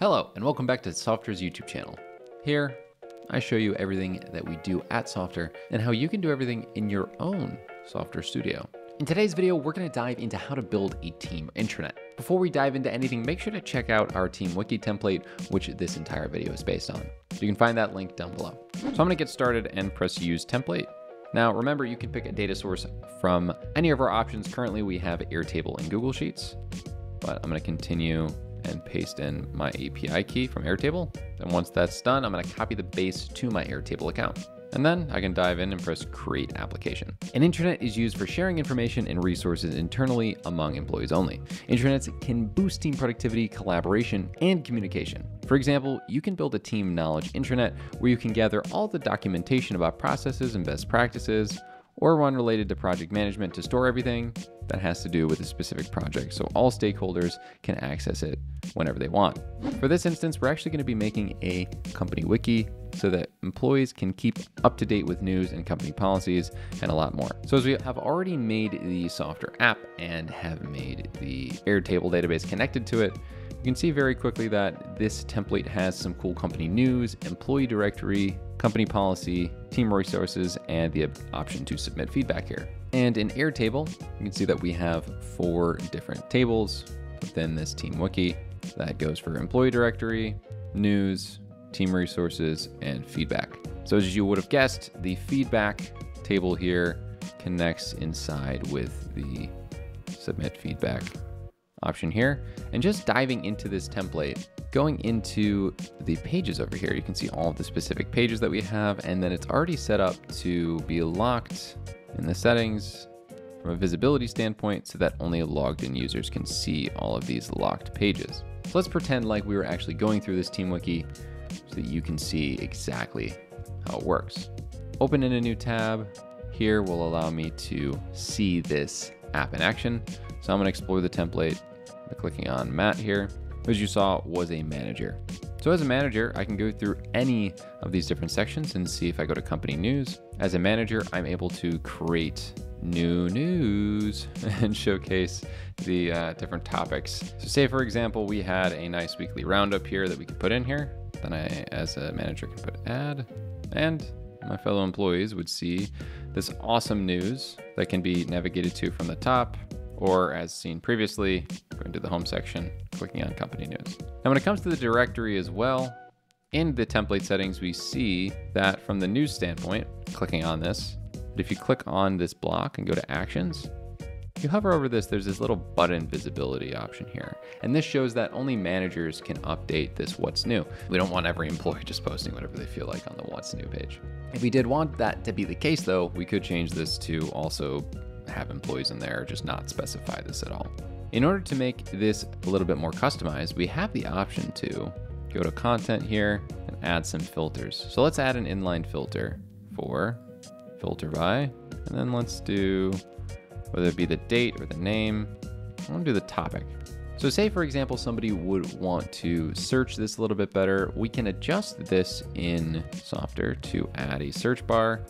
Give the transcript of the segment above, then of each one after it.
Hello, and welcome back to Softr's YouTube channel. Here, I show you everything that we do at Softr and how you can do everything in your own Softr studio. In today's video, we're going to dive into how to build a team intranet. Before we dive into anything, make sure to check out our team wiki template, which this entire video is based on. You can find that link down below. So I'm going to get started and press use template. Now, remember, you can pick a data source from any of our options. Currently, we have Airtable and Google Sheets, but I'm going to continue and paste in my API key from Airtable. And once that's done, I'm going to copy the base to my Airtable account. And then I can dive in and press create application. An intranet is used for sharing information and resources internally among employees only. Intranets can boost team productivity, collaboration, and communication. For example, you can build a team knowledge intranet where you can gather all the documentation about processes and best practices, or one related to project management to store everything that has to do with a specific project so all stakeholders can access it whenever they want. For this instance, we're actually going to be making a company wiki so that employees can keep up to date with news and company policies and a lot more. So as we have already made the Softr app and have made the Airtable database connected to it, you can see very quickly that this template has some cool company news, employee directory, company policy, team resources, and the option to submit feedback here. And in Airtable, you can see that we have 4 different tables within this team wiki that goes for employee directory, news, team resources, and feedback. So as you would have guessed, the feedback table here connects inside with the submit feedback option here. And just diving into this template, going into the pages over here, you can see all of the specific pages that we have, and then it's already set up to be locked in the settings from a visibility standpoint so that only logged in users can see all of these locked pages. So let's pretend like we were actually going through this team wiki so that you can see exactly how it works. Open in a new tab. Here will allow me to see this app in action. So I'm going to explore the template by clicking on Matt here, who, as you saw, was a manager. So as a manager, I can go through any of these different sections and see if I go to company news. As a manager, I'm able to create new news and showcase the different topics. So say, for example, we had a nice weekly roundup here that we could put in here. Then I, as a manager, can put add, and my fellow employees would see this awesome news that can be navigated to from the top, or as seen previously, going to the home section, clicking on company news. Now, when it comes to the directory as well, in the template settings, we see that from the news standpoint, clicking on this, but if you click on this block and go to actions, you hover over this, there's this little button visibility option here. And this shows that only managers can update this what's new. We don't want every employee just posting whatever they feel like on the what's new page. If we did want that to be the case though, we could change this to also have employees in there, just not specify this at all. In order to make this a little bit more customized, we have the option to go to content here and add some filters. So let's add an inline filter for filter by, and then let's do, whether it be the date or the name, I want to do the topic. So say, for example, somebody would want to search this a little bit better. We can adjust this in Softr to add a search bar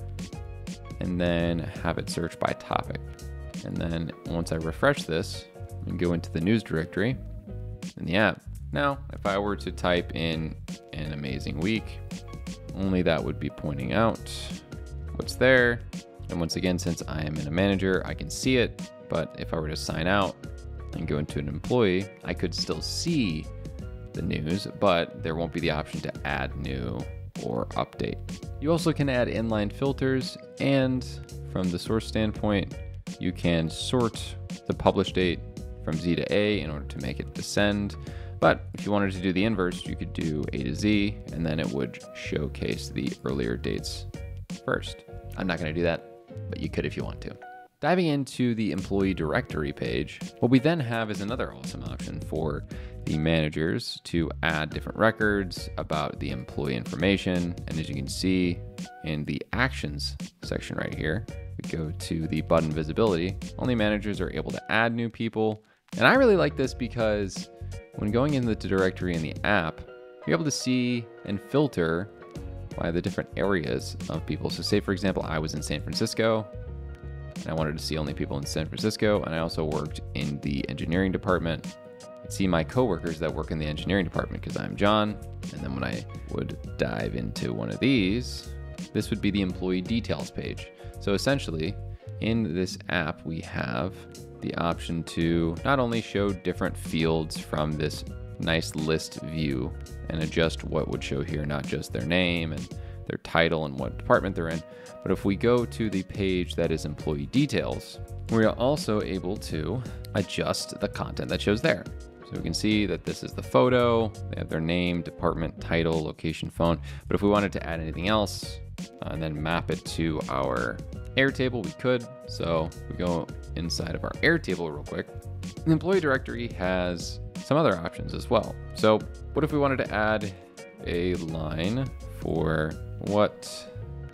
and then have it search by topic. And then once I refresh this, I can go into the news directory in the app. Now, if I were to type in an amazing week, only that would be pointing out what's there. And once again, since I am in a manager, I can see it. But if I were to sign out and go into an employee, I could still see the news, but there won't be the option to add new or update. You also can add inline filters, and from the source standpoint, you can sort the publish date from Z to A in order to make it descend. But if you wanted to do the inverse, you could do A to Z, and then it would showcase the earlier dates first. I'm not going to do that, but you could if you want to. Diving into the employee directory page, what we then have is another awesome option for the managers to add different records about the employee information. And as you can see in the actions section right here, we go to the button visibility. Only managers are able to add new people. And I really like this because when going in the directory in the app, you're able to see and filter by the different areas of people. So say, for example, I was in San Francisco and I wanted to see only people in San Francisco. And I also worked in the engineering department. could see my coworkers that work in the engineering department because I'm John. And then when I would dive into one of these, this would be the employee details page. So essentially, in this app, we have the option to not only show different fields from this nice list view and adjust what would show here, not just their name and their title and what department they're in, but if we go to the page that is employee details, we are also able to adjust the content that shows there. So we can see that this is the photo, they have their name, department, title, location, phone. But if we wanted to add anything else and then map it to our Airtable, we could. So we go inside of our Airtable real quick. The employee directory has some other options as well. So what if we wanted to add a line for what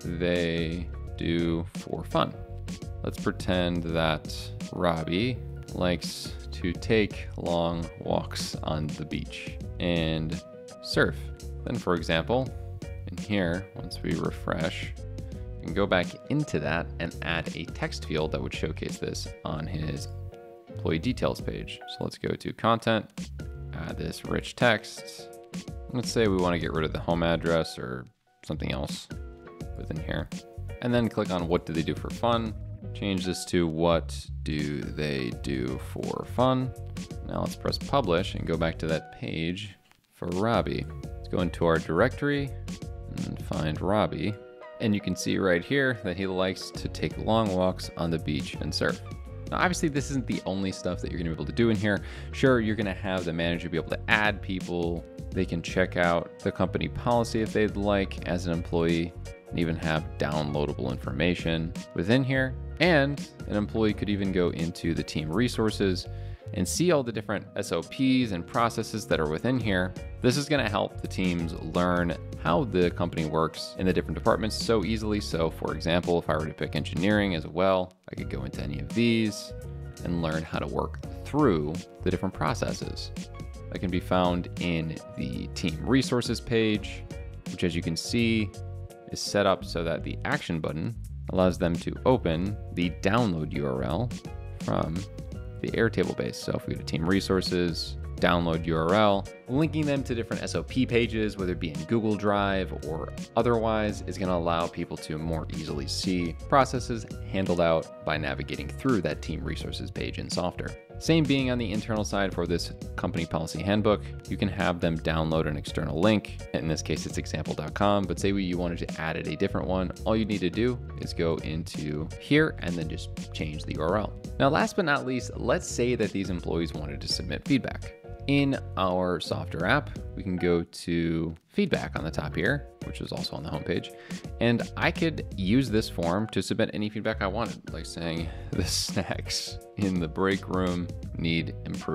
they do for fun? Let's pretend that Robbie likes to take long walks on the beach and surf. Then, for example, in here, once we refresh, we can go back into that and add a text field that would showcase this on his employee details page. So let's go to content, add this rich text. Let's say we want to get rid of the home address or something else within here. And then click on what do they do for fun. Change this to what do they do for fun. Now let's press publish and go back to that page for Robbie. Let's go into our directory and find Robbie. And you can see right here that he likes to take long walks on the beach and surf. Now, obviously this isn't the only stuff that you're gonna be able to do in here. Sure, you're gonna have the manager be able to add people. They can check out the company policy if they'd like as an employee, and even have downloadable information within here. And an employee could even go into the team resources and see all the different SOPs and processes that are within here. This is going to help the teams learn how the company works in the different departments so easily. So for example, if I were to pick engineering as well, I could go into any of these and learn how to work through the different processes. That can be found in the team resources page, which as you can see is set up so that the action button allows them to open the download URL from the Airtable base. So if we go to team resources, download URL, linking them to different SOP pages, whether it be in Google Drive or otherwise, is going to allow people to more easily see processes handled out by navigating through that team resources page in Softr. Same being on the internal side for this company policy handbook, you can have them download an external link. In this case, it's example.com, but say you wanted to add a different one, all you need to do is go into here and then just change the URL. Now, last but not least, let's say that these employees wanted to submit feedback. In our Softr app, we can go to feedback on the top here, which is also on the homepage. And I could use this form to submit any feedback I wanted, like saying the snacks in the break room need improvement. ...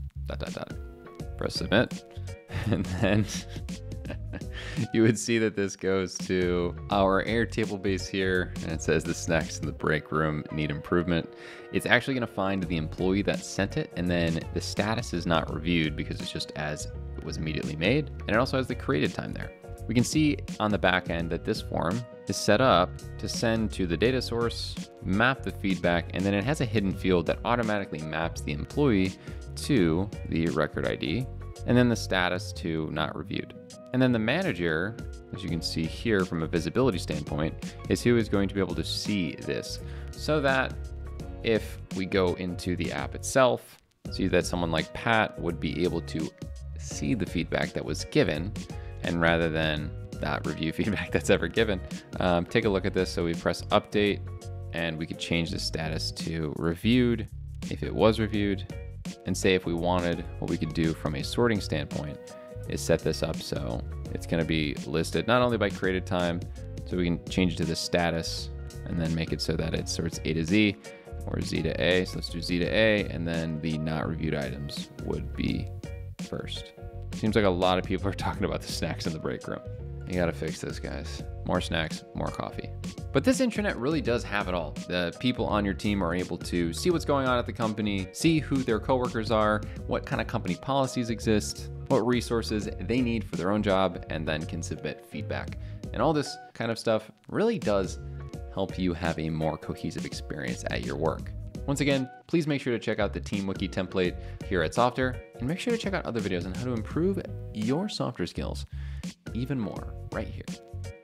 Press submit. And then you would see that this goes to our Airtable base here, and it says the snacks in the break room need improvement. It's actually going to find the employee that sent it, and then the status is not reviewed because it's just as it was immediately made, and it also has the created time there. We can see on the back end that this form is set up to send to the data source, map the feedback, and then it has a hidden field that automatically maps the employee to the record ID, and then the status to not reviewed. And then the manager, as you can see here from a visibility standpoint, is who is going to be able to see this, so that if we go into the app itself, see that someone like Pat would be able to see the feedback that was given, and rather than not review feedback that's ever given, take a look at this. So we press update, and we could change the status to reviewed if it was reviewed. And say if we wanted, what we could do from a sorting standpoint is set this up so it's going to be listed not only by created time, so we can change it to the status and then make it so that it sorts A to Z or Z to A. So let's do Z to A, and then the not reviewed items would be first. Seems like a lot of people are talking about the snacks in the break room. You got to fix this, guys. More snacks, more coffee. But this intranet really does have it all. The people on your team are able to see what's going on at the company, see who their coworkers are, what kind of company policies exist, what resources they need for their own job, and then can submit feedback. And all this kind of stuff really does help you have a more cohesive experience at your work. Once again, please make sure to check out the Team Wiki template here at Softr, and make sure to check out other videos on how to improve your Softr skills even more right here.